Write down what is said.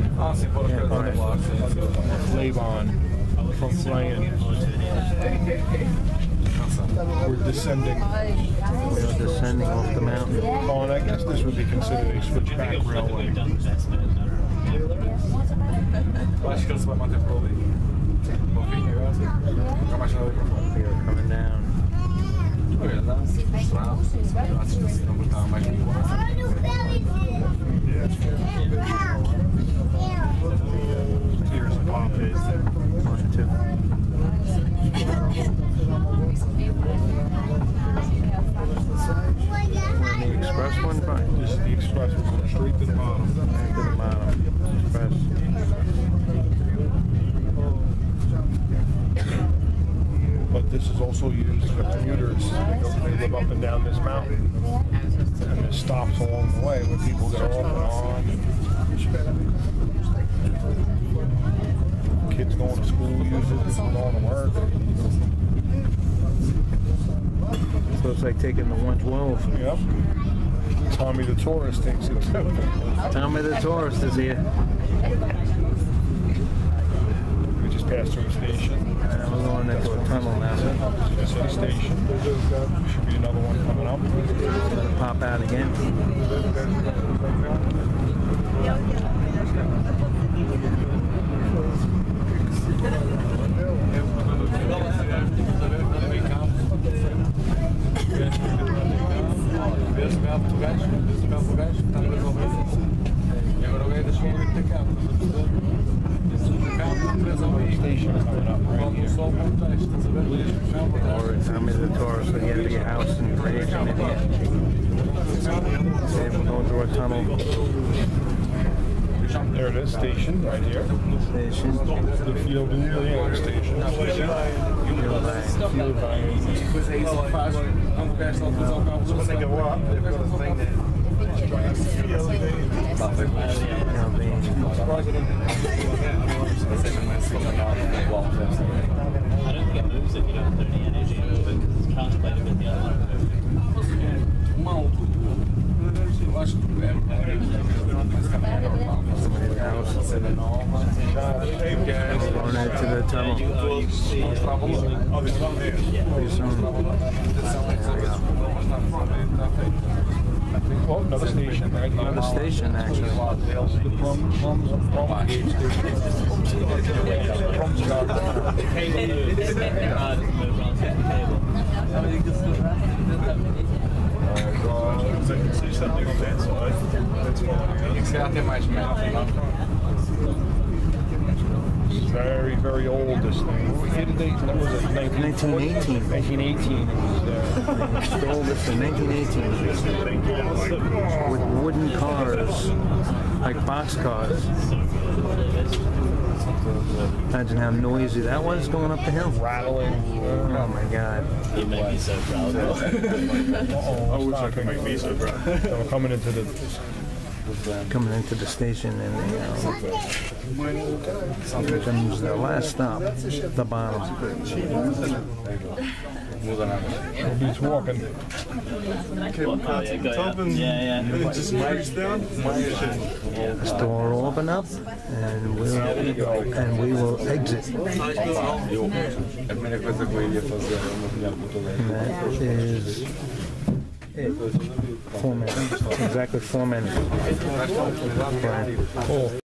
Floyenbanen from Floyen. We're descending. We are descending off the mountain. Oh, and I guess this would be considered a switchback railway. We are coming down. Here's a pop is. One, two. We're in the express one, right? This is the express. We're going straight to the bottom. Right to the bottom. Express. But this is also used for commuters. They live up and down this mountain. And there's stops along the way where people get off and on. Kids going to school use it, people going to work. So it's like taking the 112. Yep. Tommy the tourist takes it too. Tommy the tourist is here. We just passed through a station. We're going into a tunnel now. This is a station. Should be another one coming up. Gonna pop out again. Station coming up right here. Or Tommy the tourist, so you have to be a house and creation in here. Okay, we're going through a tunnel. There it is, station right here. Station. The field in the station. Field I don't think it moves if you don't put any energy into it because it's contemplated with the other one. Going into the tunnel. Pretty soon. Oh, another station, right? Another station, actually. The Plum Gate Station. Plum's got see something on that side. Very, very old, this thing. What year did they, what was it, 1918. 1918 it was Installed this in 1918 with wooden cars, like boxcars. Imagine how noisy that was going up the hill. rattling. Oh my God. You make me so proud. I wish I could make me so proud. So we're coming into the station, and here comes the last stop, the bottom. He's walking. Yeah. Just cruise down. The door will open up, and we will exit. And that is it. 4 minutes. Exactly 4 minutes. Right. Cool.